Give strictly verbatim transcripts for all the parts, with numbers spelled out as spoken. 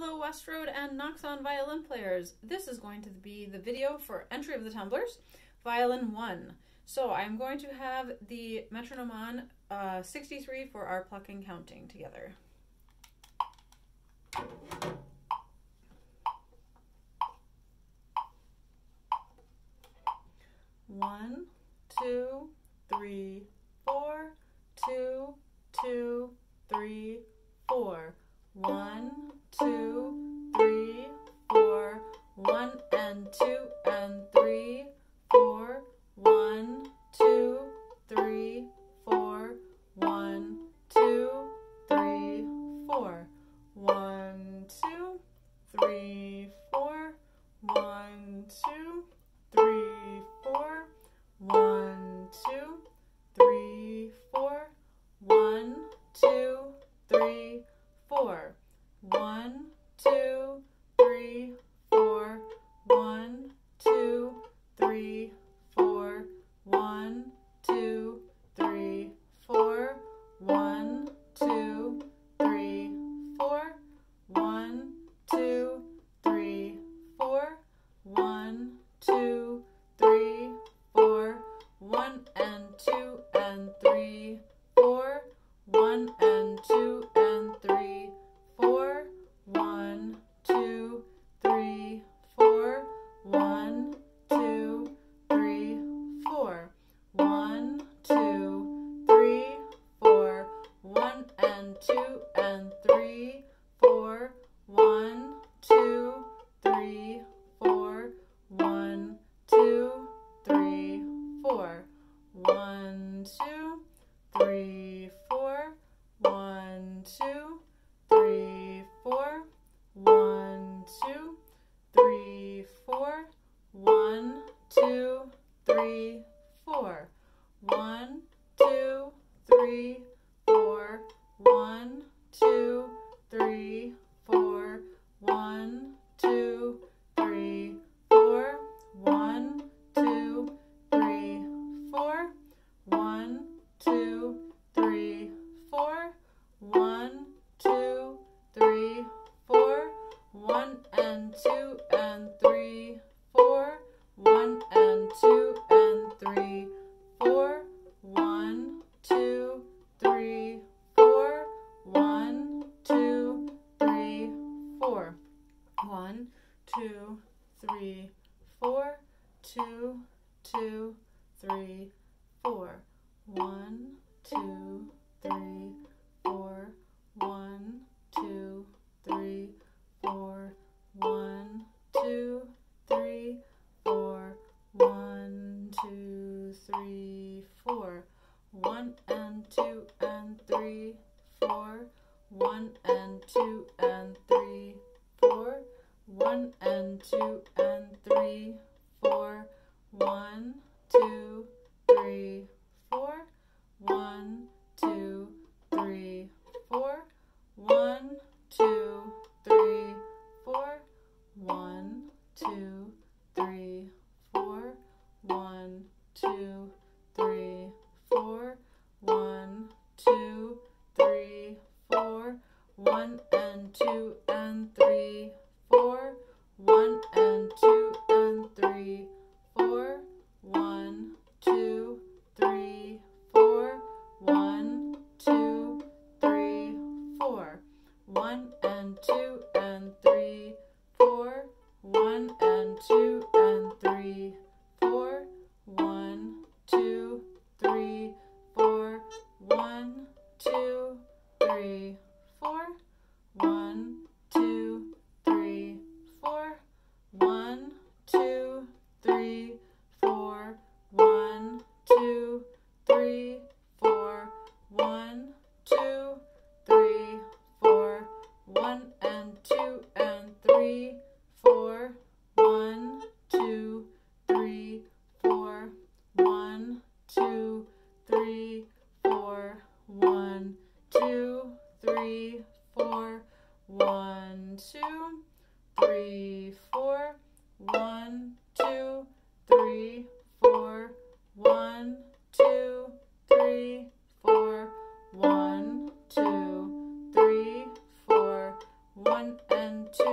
Hello Westroad and Noxon violin players. This is going to be the video for entry of the tumblers, violin one. So I'm going to have the metronome on uh, sixty-three for our plucking counting together. One, two, three, four, two, two, three, four. One, two, three, four. One and two and three, four. One, two, three, four. One, two, three, four. One, two, three, four. One, two, three, four. One, two, three, four. One, two, three, four. One, two, three, four. One, two, three, four. One, two, three, four. One, two, three, four. One, two, three, four. One, two, three, four. One and two and three, four. One and two and three, four. One, two, three, four. One, two, three, four. One, two, three, four. One and two and three, four. One, two, three, four. One, two, three, four. One, two, three, four. One, two, three, four. One, two, three, four. One, two, three, four. One, two, three, four. One, two, three, four. One, two, three, four. One, two, three, four. One, two, three, four. One, two, three, four. One and two and three, four. One and two and three, four. One, two, three, four. One, two, three, four. One, two, three, four. Two, two, three, four. One, two, three, four. One, two, three, four. One, two, three, four. One, two, three, four. One and two and three, four. One and two and three, four. One and two and three, four. One, two, three, four. One, two, three, four. One, two, three, four. One, two, three, four. One, two, three, four. One, two, three, four. One and two and three, four. One and two and three, four. One, two, three, four. One, two, three, four. One and two and three, four. One and two and three, four. One, two, three, four. One, two, three, four. One, two, three, four. One, two, three, four. One, two, three, four. One, two, three, four. One and two and three, four. One, two, three, four. One, two, three, four. One, two, three, four. One, two, three, four. One, two, three, four. One, two, three, four. One, two, three, four. One and two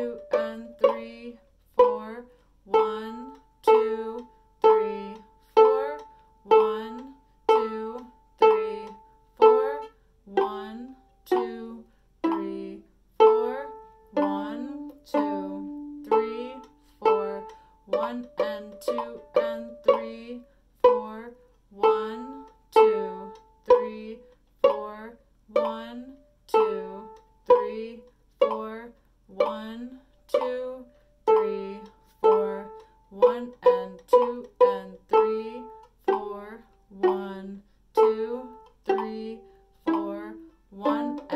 one, two, three, four, one,